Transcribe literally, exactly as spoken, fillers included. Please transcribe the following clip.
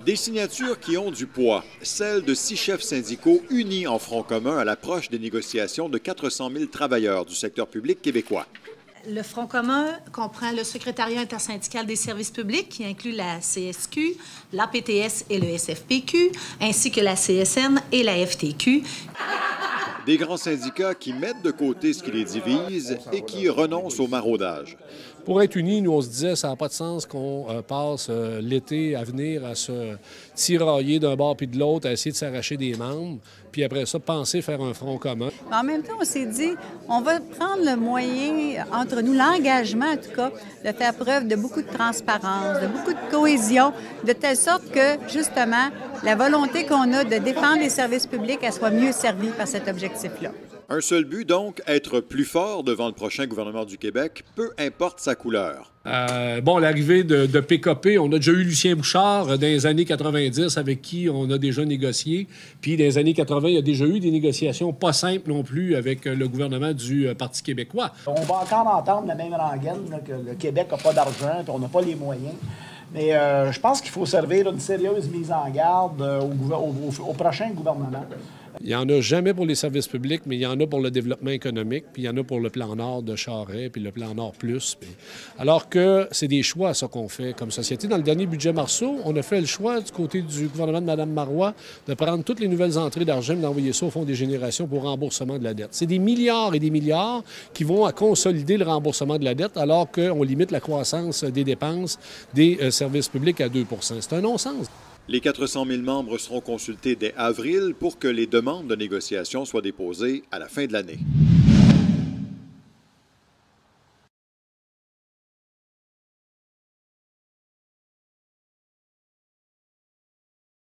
Des signatures qui ont du poids, celles de six chefs syndicaux unis en front commun à l'approche des négociations de quatre cent mille travailleurs du secteur public québécois. Le Front commun comprend le secrétariat intersyndical des services publics, qui inclut la C S Q, l'A P T S et le S F P Q, ainsi que la C S N et la F T Q. Des grands syndicats qui mettent de côté ce qui les divise et qui renoncent au maraudage. Pour être unis, nous, on se disait que ça n'a pas de sens qu'on euh, passe euh, l'été à venir à se tirailler d'un bord puis de l'autre, à essayer de s'arracher des membres, puis après ça, penser faire un front commun. Mais en même temps, on s'est dit, on va prendre le moyen, entre nous, l'engagement en tout cas, de faire preuve de beaucoup de transparence, de beaucoup de cohésion, de telle sorte que, justement, la volonté qu'on a de défendre les services publics, elle soit mieux servie par cet objectif-là. Un seul but, donc, être plus fort devant le prochain gouvernement du Québec, peu importe sa couleur. Euh, bon, l'arrivée de, de P K P, on a déjà eu Lucien Bouchard dans les années quatre-vingt-dix avec qui on a déjà négocié. Puis dans les années quatre-vingt, il y a déjà eu des négociations pas simples non plus avec le gouvernement du Parti québécois. On va encore entendre la même rengaine, là, que le Québec n'a pas d'argent, on n'a pas les moyens. Mais euh, je pense qu'il faut servir une sérieuse mise en garde euh, au, au, au prochain gouvernement. Il n'y en a jamais pour les services publics, mais il y en a pour le développement économique, puis il y en a pour le plan Nord de Charest, puis le plan Nord Plus. Puis... Alors que c'est des choix, ça, qu'on fait comme société. Dans le dernier budget Marceau, on a fait le choix du côté du gouvernement de Mme Marois de prendre toutes les nouvelles entrées d'argent et d'envoyer ça au Fonds des générations pour remboursement de la dette. C'est des milliards et des milliards qui vont à consolider le remboursement de la dette alors qu'on limite la croissance des dépenses des euh, services publics à deux pour cent. C'est un non-sens. Les quatre cent mille membres seront consultés dès avril pour que les demandes de négociation soient déposées à la fin de l'année.